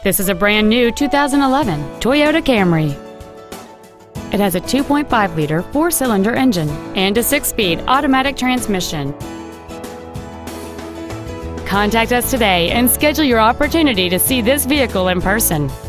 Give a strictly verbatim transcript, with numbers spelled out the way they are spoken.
This is a brand new two thousand eleven Toyota Camry. It has a two point five liter four-cylinder engine and a six-speed automatic transmission. Contact us today and schedule your opportunity to see this vehicle in person.